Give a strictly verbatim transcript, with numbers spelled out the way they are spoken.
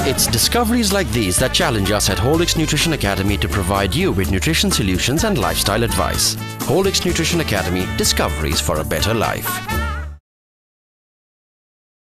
It's discoveries like these that challenge us at Horlicks Nutrition Academy to provide you with nutrition solutions and lifestyle advice. Horlicks Nutrition Academy, discoveries for a better life.